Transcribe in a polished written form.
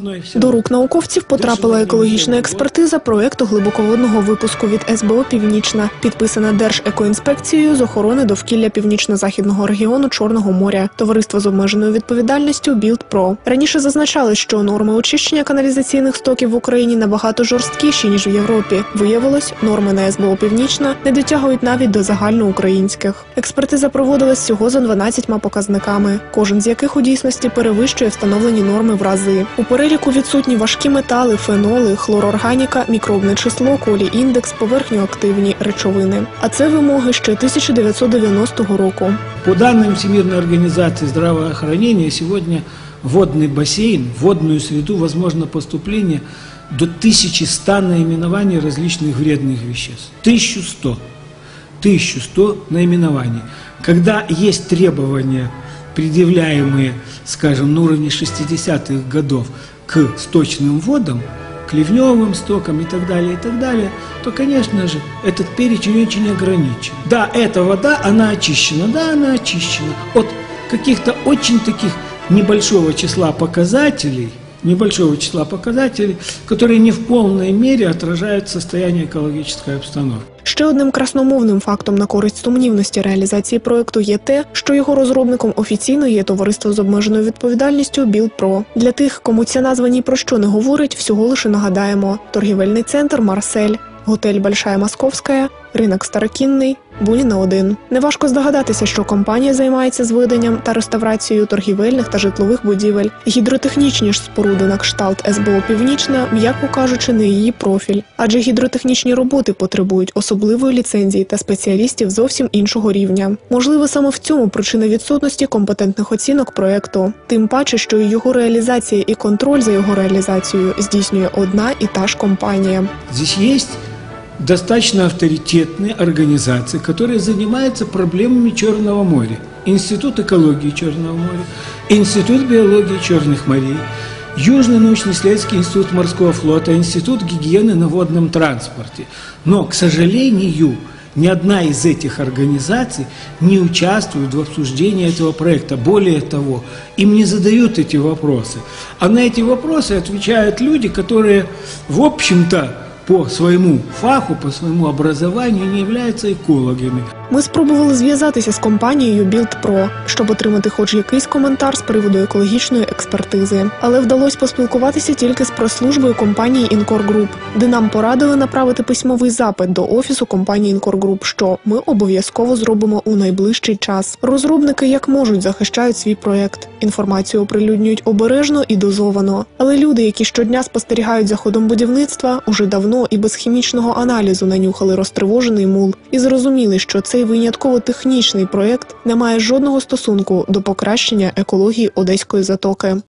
До рук науковців потрапила екологічна експертиза проєкту глибоководного випуску від СБО «Північна», підписана Держекоінспекцією з охорони довкілля Північно-Західного регіону Чорного моря, товариство з обмеженою відповідальністю «Білд-Про». Раніше зазначали, що норми очищення каналізаційних стоків в Україні набагато жорсткіші, ніж в Європі. Виявилось, норми на СБО «Північна» не дотягують навіть до загальноукраїнських. Експертиза проводилась всього за 12 показниками, кожен з яких у дійсності перевищує встановлені норми в рази. У переліку відсутні важкі метали, феноли, хлорорганіка, мікробне число, колі-індекс, поверхньоактивні речовини. А це вимоги ще 1990 року. По данным Всемирной организации здравоохранения, сегодня водный бассейн, в водную среду возможно поступление до 1100 наименований различных вредных веществ. 1100 наименований. Когда есть требования, предъявляемые, скажем, на уровне 60-х годов к сточным водам, к ливневым стокам и так далее, то, конечно же, этот перечень очень ограничен. Да, эта вода, она очищена, от каких-то очень таких небольшого числа показателей, которые не в полной мере отражают состояние экологической обстановки. Ще одним красномовним фактом на користь сумнівності реалізації проєкту є те, що його розробником офіційно є товариство з обмеженою відповідальністю «Білд-Про». Для тих, кому ця назва ні про що не говорить, всього лише нагадаємо. Торгівельний центр «Марсель», готель «Большая Московська», ринок Старокінний, Буніна 1. Неважко здогадатися, що компанія займається зведенням та реставрацією торгівельних та житлових будівель. Гідротехнічні ж споруди на кшталт СБО «Північна», м'яко кажучи, не її профіль. Адже гідротехнічні роботи потребують особливої ліцензії та спеціалістів зовсім іншого рівня. Можливо, саме в цьому причина відсутності компетентних оцінок проєкту. Тим паче, що і його реалізація, і контроль за його реалізацією здійснює одна і та ж компанія. Здесь есть достаточно авторитетные организации, которые занимаются проблемами Черного моря. Институт экологии Черного моря, Институт биологии Черных морей, Южный научно-исследовательский институт морского флота, Институт гигиены на водном транспорте. Но, к сожалению, ни одна из этих организаций не участвует в обсуждении этого проекта. Более того, им не задают эти вопросы. А на эти вопросы отвечают люди, которые, в общем-то, по своєму фаху, по своєму образованию не являються екологами. Ми спробували зв'язатися з компанією «Білд-Про», щоб отримати хоч якийсь коментар з приводу екологічної експертизи. Але вдалося поспілкуватися тільки з прес-службою компанії «Інкор Груп», де нам порадили направити письмовий запит до офісу компанії «Інкор Груп», що ми обов'язково зробимо у найближчий час. Розробники як можуть захищають свій проєкт. Інформацію оприлюднюють обережно і дозовано. Але люди, які щодня спостерігають за ходом будівництва, уже давно і без хімічного аналізу нанюхали розтривожений мул і зрозуміли, що цей винятково технічний проєкт не має жодного стосунку до покращення екології Одеської затоки.